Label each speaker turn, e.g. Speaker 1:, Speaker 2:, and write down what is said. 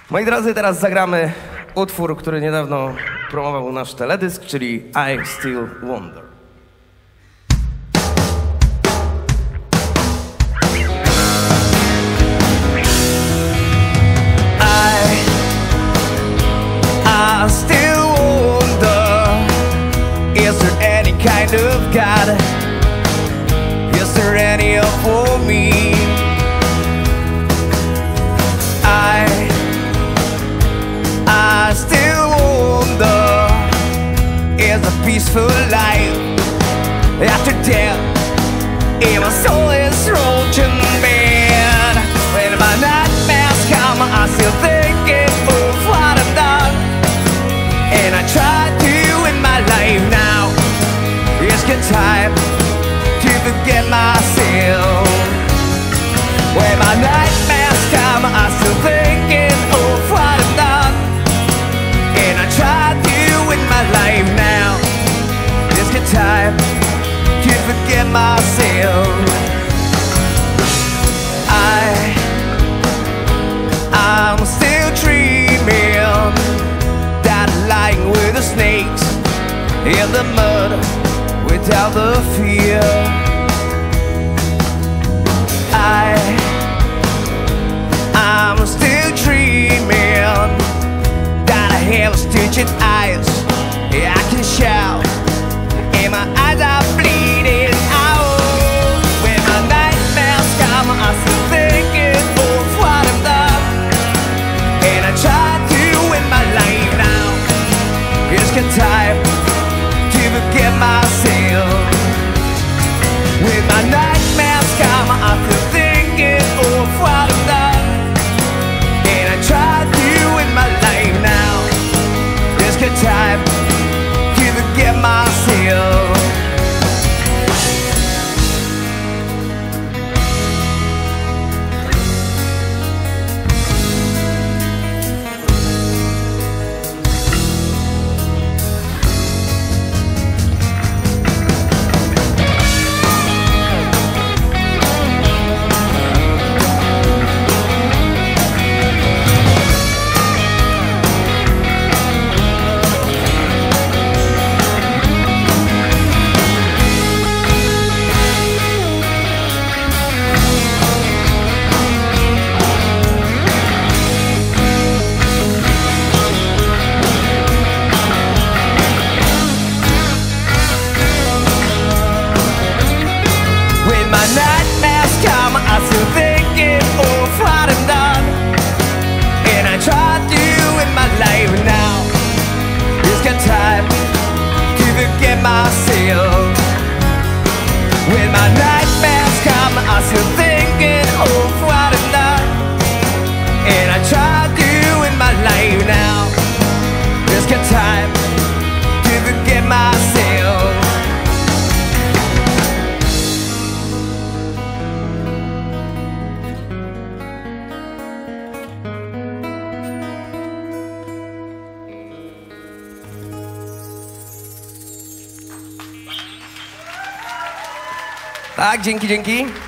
Speaker 1: Moi drodzy, teraz zagramy utwór, który niedawno promował nasz teledysk, czyli I Still Wonder. I still wonder, is there any kind of God? Is there any hope for me? I still wonder, is a peaceful life after death? If my soul is roaching bed, when my nightmares come, I still thinking of what I've done, and I try to in my life now. It's good time to forget myself. When my nightmares come, I still thinking of what I've done, and I try to in my life now. It's good time to forget myself. I'm still dreaming that lying with the snakes in the mud without the fear. I'm still dreaming that I have stitched eyes, I can shout, and my eyes are bleeding out. When my nightmares come, I'm still thinking of what I've done, and I try to win my life now. It's good time to forget myself. When my nightmares come, I'm still thinking of what I've done, and I try to win my life now. It's good time to forget myself. Nightmares come, I'm still thinking of what I've done, and I try to in my life now. It's got time to forget myself. When my nightmares come, I'm still thinking of what I've done, and I try to in my life now. It's got time to forget myself. Tak, dzięki.